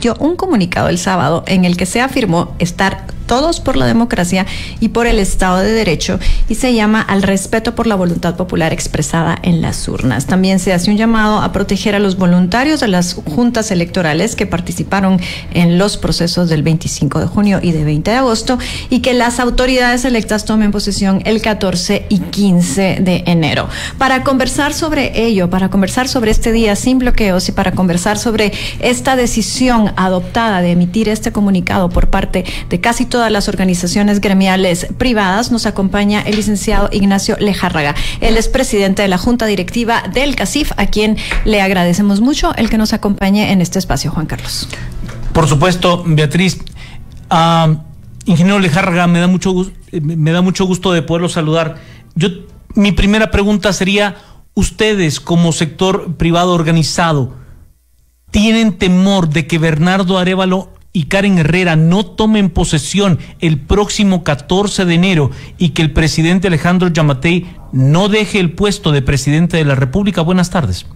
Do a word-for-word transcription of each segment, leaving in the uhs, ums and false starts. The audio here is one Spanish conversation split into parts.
emitió un comunicado el sábado en el que se afirmó estar todos por la democracia y por el Estado de Derecho, y se llama al respeto por la voluntad popular expresada en las urnas. También se hace un llamado a proteger a los voluntarios de las juntas electorales que participaron en los procesos del veinticinco de junio y de veinte de agosto, y que las autoridades electas tomen posesión el catorce y quince de enero. Para conversar sobre ello, para conversar sobre este día sin bloqueos y para conversar sobre esta decisión adoptada de emitir este comunicado por parte de casi todas las organizaciones gremiales privadas, nos acompaña el licenciado Ignacio Lejárraga. Él es presidente de la Junta Directiva del CACIF, a quien le agradecemos mucho el que nos acompañe en este espacio, Juan Carlos. Por supuesto, Beatriz. Uh, ingeniero Lejárraga, me da mucho gusto, me da mucho gusto de poderlo saludar. Yo, mi primera pregunta sería: ustedes, como sector privado organizado, ¿tienen temor de que Bernardo Arévalo y Karen Herrera no tomen posesión el próximo catorce de enero y que el presidente Alejandro Giammattei no deje el puesto de presidente de la República? Buenas tardes.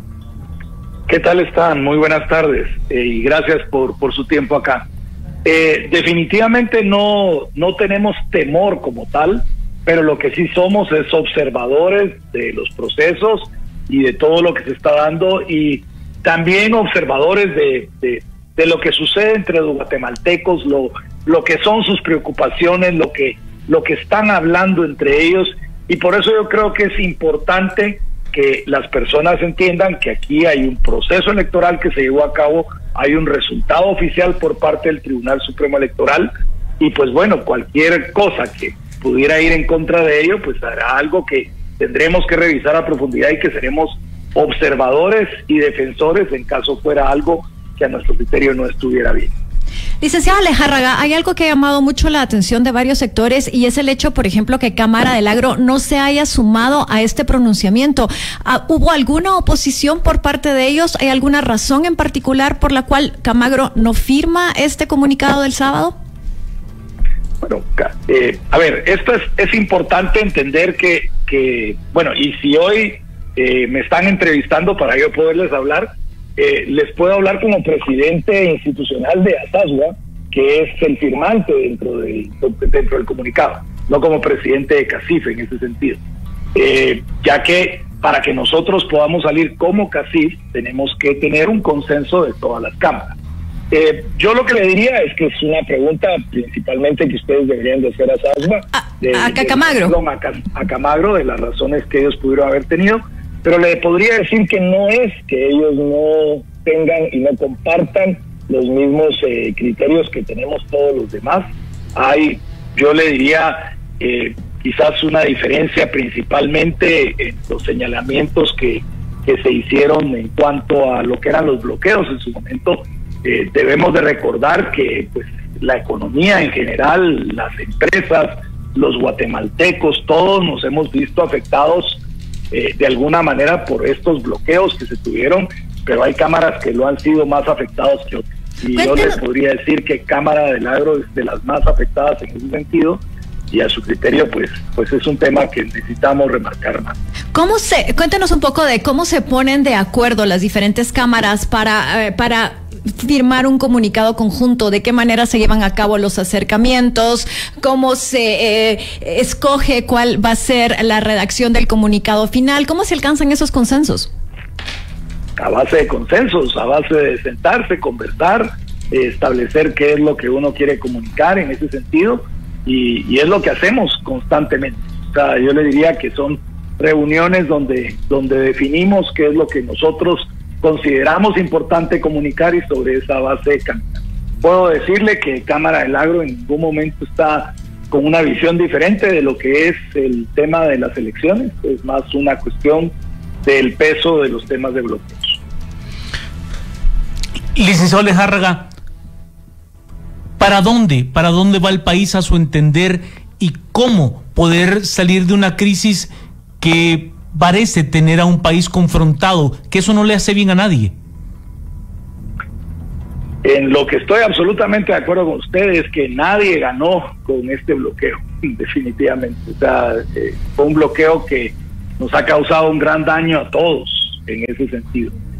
¿Qué tal están? Muy buenas tardes, eh, y gracias por, por su tiempo acá. Eh, definitivamente no, no tenemos temor como tal, pero lo que sí somos es observadores de los procesos y de todo lo que se está dando, y también observadores de, de, de lo que sucede entre los guatemaltecos, lo, lo que son sus preocupaciones, lo que, lo que están hablando entre ellos, y por eso yo creo que es importante que las personas entiendan que aquí hay un proceso electoral que se llevó a cabo, hay un resultado oficial por parte del Tribunal Supremo Electoral, y pues bueno, cualquier cosa que pudiera ir en contra de ello, pues hará algo que tendremos que revisar a profundidad y que seremos observadores y defensores en caso fuera algo que a nuestro criterio no estuviera bien. Licenciada Lejárraga, hay algo que ha llamado mucho la atención de varios sectores, y es el hecho, por ejemplo, que Cámara del Agro no se haya sumado a este pronunciamiento. ¿Hubo alguna oposición por parte de ellos? ¿Hay alguna razón en particular por la cual Camagro no firma este comunicado del sábado? Bueno, eh, a ver, esto es, es importante entender que, que, bueno, y si hoy eh, me están entrevistando para yo poderles hablar, eh, les puedo hablar como presidente institucional de ASASUA, que es el firmante dentro, de, dentro del comunicado, no como presidente de CACIF en ese sentido. Eh, ya que para que nosotros podamos salir como CACIF tenemos que tener un consenso de todas las cámaras. Eh, yo lo que le diría es que es una pregunta principalmente que ustedes deberían de hacer a SASUA, a, de, a Cacamagro, de, a, a Camagro, de las razones que ellos pudieron haber tenido, pero le podría decir que no es que ellos no tengan y no compartan los mismos eh, criterios que tenemos todos los demás. Hay, yo le diría, eh, quizás una diferencia principalmente en los señalamientos que, que se hicieron en cuanto a lo que eran los bloqueos en su momento. Eh, debemos de recordar que pues la economía en general, las empresas, los guatemaltecos, todos nos hemos visto afectados eh, de alguna manera por estos bloqueos que se tuvieron, pero hay cámaras que lo han sido más afectados que otras. Y Cuéntanos. Yo les podría decir que Cámara del Agro es de las más afectadas en ese sentido, y a su criterio pues pues es un tema que necesitamos remarcar más. ¿Cómo se, cuéntenos un poco de cómo se ponen de acuerdo las diferentes cámaras para, eh, para firmar un comunicado conjunto? ¿De qué manera se llevan a cabo los acercamientos? ¿Cómo se eh, escoge cuál va a ser la redacción del comunicado final? ¿Cómo se alcanzan esos consensos? A base de consensos, a base de sentarse, conversar, eh, establecer qué es lo que uno quiere comunicar en ese sentido, y, y es lo que hacemos constantemente. O sea, yo le diría que son reuniones donde, donde definimos qué es lo que nosotros consideramos importante comunicar, y sobre esa base caminar. Puedo decirle que Cámara del Agro en ningún momento está con una visión diferente de lo que es el tema de las elecciones, es más una cuestión del peso de los temas de bloqueos. Licenciado Lejárraga, ¿para dónde, para dónde va el país a su entender, y cómo poder salir de una crisis que parece tener a un país confrontado, que eso no le hace bien a nadie? En lo que estoy absolutamente de acuerdo con ustedes es que nadie ganó con este bloqueo, definitivamente. O sea, eh, fue un bloqueo que nos ha causado un gran daño a todos en ese sentido.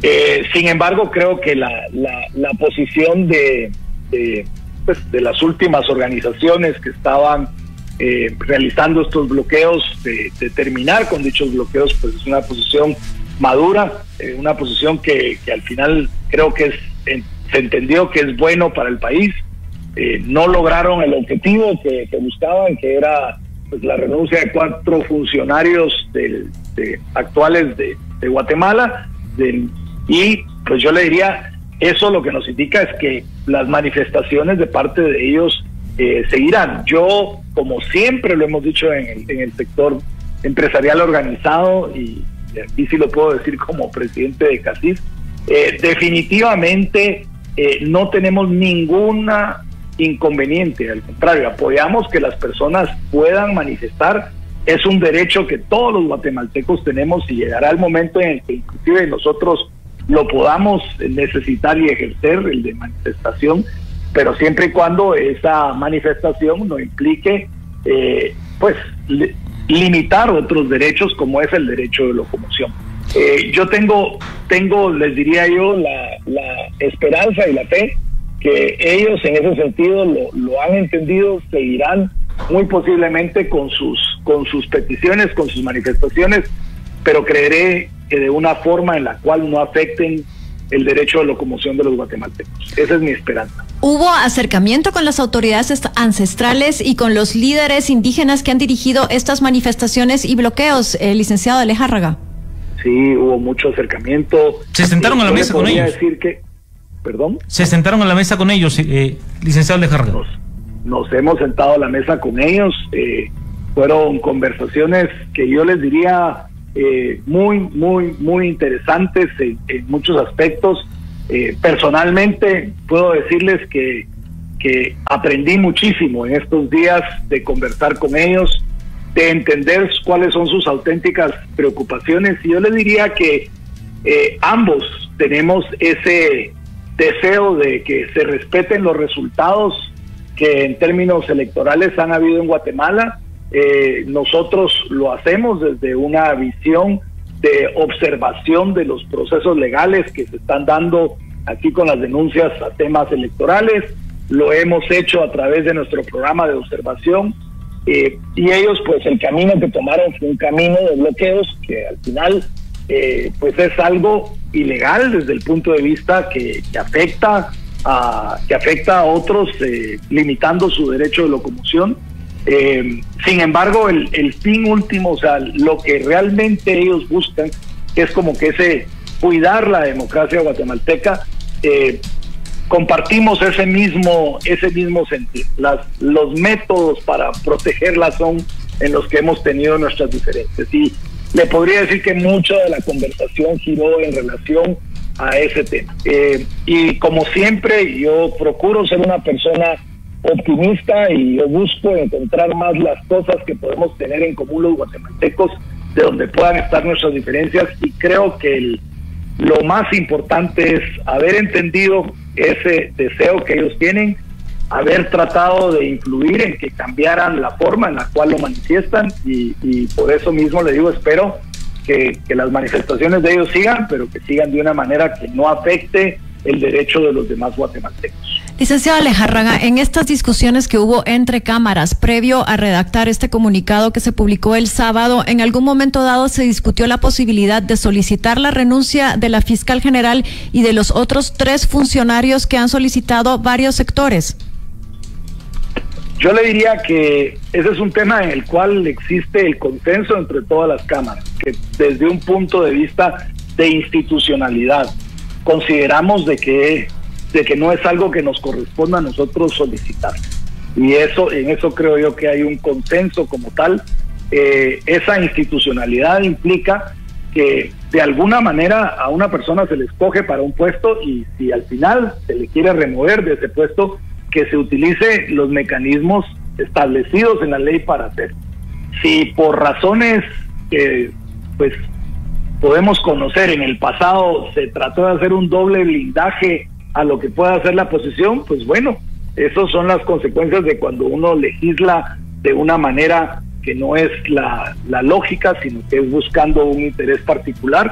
Eh, sin embargo, creo que la, la, la posición de, de, pues, de las últimas organizaciones que estaban eh, realizando estos bloqueos, de, de terminar con dichos bloqueos, pues es una posición madura, eh, una posición que, que al final creo que es, en, se entendió que es bueno para el país. Eh, no lograron el objetivo que, que buscaban, que era pues, la renuncia de cuatro funcionarios de, de, actuales de, de Guatemala, de, y pues yo le diría, eso lo que nos indica es que las manifestaciones de parte de ellos eh, seguirán. Yo, como siempre lo hemos dicho en el, en el sector empresarial organizado, y aquí sí lo puedo decir como presidente de CACIF, eh, definitivamente eh, no tenemos ninguna inconveniente, al contrario, apoyamos que las personas puedan manifestar. Es un derecho que todos los guatemaltecos tenemos, y llegará el momento en el que inclusive nosotros lo podamos necesitar y ejercer, el de manifestación, pero siempre y cuando esa manifestación no implique eh, pues li limitar otros derechos, como es el derecho de locomoción. Eh, yo tengo, tengo, les diría yo, la, la esperanza y la fe que ellos en ese sentido lo, lo han entendido, seguirán muy posiblemente con sus, con sus peticiones, con sus manifestaciones, pero creeré que de una forma en la cual no afecten el derecho de locomoción de los guatemaltecos. Esa es mi esperanza. ¿Hubo acercamiento con las autoridades ancestrales y con los líderes indígenas que han dirigido estas manifestaciones y bloqueos, eh, licenciado Alejárraga? Sí, hubo mucho acercamiento. ¿Se sentaron a la mesa con ellos? Decir que, ¿Perdón? ¿Se sentaron a la mesa con ellos, eh, licenciado Alejárraga? Nos, nos hemos sentado a la mesa con ellos. Eh, fueron conversaciones que yo les diría eh, muy, muy, muy interesantes en, en muchos aspectos. Eh, personalmente puedo decirles que, que aprendí muchísimo en estos días de conversar con ellos, de entender cuáles son sus auténticas preocupaciones, y yo les diría que eh, ambos tenemos ese deseo de que se respeten los resultados que en términos electorales han habido en Guatemala. Eh, nosotros lo hacemos desde una visión de observación de los procesos legales que se están dando aquí con las denuncias a temas electorales. Lo hemos hecho a través de nuestro programa de observación, eh, y ellos, pues el camino que tomaron fue un camino de bloqueos que al final eh, pues es algo ilegal desde el punto de vista que, que afecta a que afecta a otros, eh, limitando su derecho de locomoción. Eh, sin embargo, el, el fin último, o sea, lo que realmente ellos buscan, es como que ese cuidar la democracia guatemalteca. Eh, compartimos ese mismo ese mismo sentir. Las, los métodos para protegerla son en los que hemos tenido nuestras diferencias, y le podría decir que mucho de la conversación giró en relación a ese tema. Eh, y como siempre, yo procuro ser una persona optimista, y yo busco encontrar más las cosas que podemos tener en común los guatemaltecos, de donde puedan estar nuestras diferencias, y creo que el, lo más importante es haber entendido ese deseo que ellos tienen, haber tratado de influir en que cambiaran la forma en la cual lo manifiestan, y, y por eso mismo le digo, espero que, que las manifestaciones de ellos sigan, pero que sigan de una manera que no afecte el derecho de los demás guatemaltecos. Licenciado Alejárraga, en estas discusiones que hubo entre cámaras previo a redactar este comunicado que se publicó el sábado, ¿en algún momento dado se discutió la posibilidad de solicitar la renuncia de la fiscal general y de los otros tres funcionarios que han solicitado varios sectores? Yo le diría que ese es un tema en el cual existe el consenso entre todas las cámaras, que desde un punto de vista de institucionalidad consideramos de que de que no es algo que nos corresponda a nosotros solicitar, y eso en eso creo yo que hay un consenso como tal. Eh, esa institucionalidad implica que de alguna manera a una persona se le escoge para un puesto, y si al final se le quiere remover de ese puesto, que se utilice los mecanismos establecidos en la ley para hacer. Si por razones que pues podemos conocer en el pasado se trató de hacer un doble blindaje a lo que pueda hacer la oposición, pues bueno, esas son las consecuencias de cuando uno legisla de una manera que no es la, la lógica, sino que es buscando un interés particular.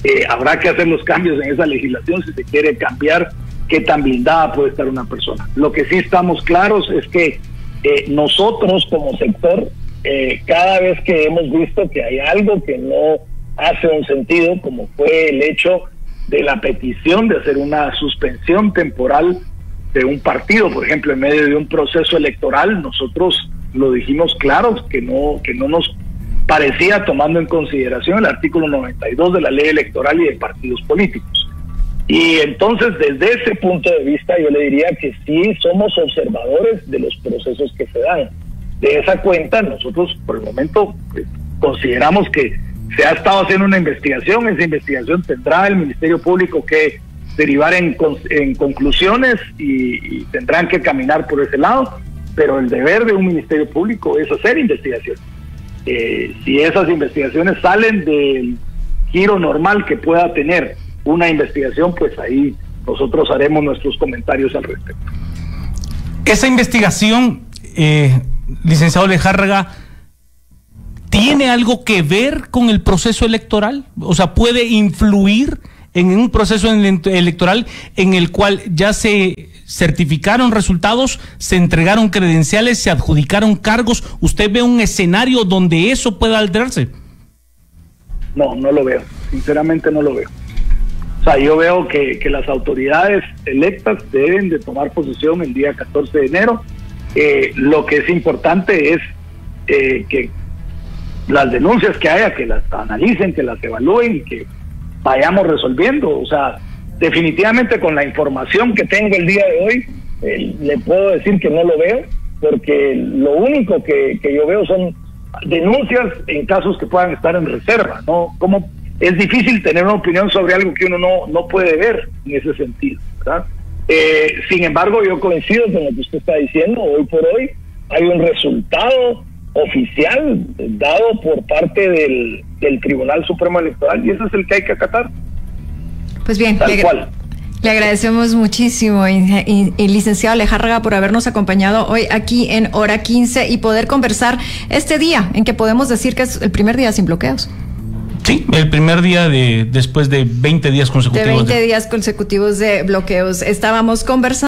eh, habrá que hacer los cambios en esa legislación si se quiere cambiar qué tan blindada puede estar una persona. Lo que sí estamos claros es que eh, nosotros como sector, eh, cada vez que hemos visto que hay algo que no hace un sentido, como fue el hecho de la petición de hacer una suspensión temporal de un partido, por ejemplo, en medio de un proceso electoral, nosotros lo dijimos claro, que no, que no nos parecía, tomando en consideración el artículo noventa y dos de la ley electoral y de partidos políticos. Y entonces, desde ese punto de vista, yo le diría que sí somos observadores de los procesos que se dan. De esa cuenta, nosotros por el momento pues, consideramos que se ha estado haciendo una investigación. Esa investigación tendrá el Ministerio Público que derivar en, en conclusiones y, y tendrán que caminar por ese lado, pero el deber de un Ministerio Público es hacer investigaciones. Eh, si esas investigaciones salen del giro normal que pueda tener una investigación, pues ahí nosotros haremos nuestros comentarios al respecto. Esa investigación, eh, licenciado Lejárraga, ¿tiene algo que ver con el proceso electoral? O sea, ¿puede influir en un proceso electoral en el cual ya se certificaron resultados, se entregaron credenciales, se adjudicaron cargos? ¿Usted ve un escenario donde eso pueda alterarse? No, no lo veo. Sinceramente no lo veo. O sea, yo veo que, que las autoridades electas deben de tomar posesión el día catorce de enero. Eh, lo que es importante es eh, que las denuncias que haya, que las analicen, que las evalúen y que vayamos resolviendo. O sea, definitivamente con la información que tengo el día de hoy, eh, le puedo decir que no lo veo, porque lo único que, que yo veo son denuncias en casos que puedan estar en reserva, ¿no? Como es difícil tener una opinión sobre algo que uno no, no puede ver en ese sentido, ¿verdad? Eh, sin embargo, yo coincido con lo que usted está diciendo. Hoy por hoy hay un resultado oficial dado por parte del, del Tribunal Supremo Electoral y ese es el que hay que acatar. Pues bien, tal le, cual. Le agradecemos muchísimo, y, y, y licenciado Lejárraga, por habernos acompañado hoy aquí en Hora quince y poder conversar este día en que podemos decir que es el primer día sin bloqueos. Sí, el primer día de después de veinte días consecutivos. De veinte días consecutivos de bloqueos. Estábamos conversando.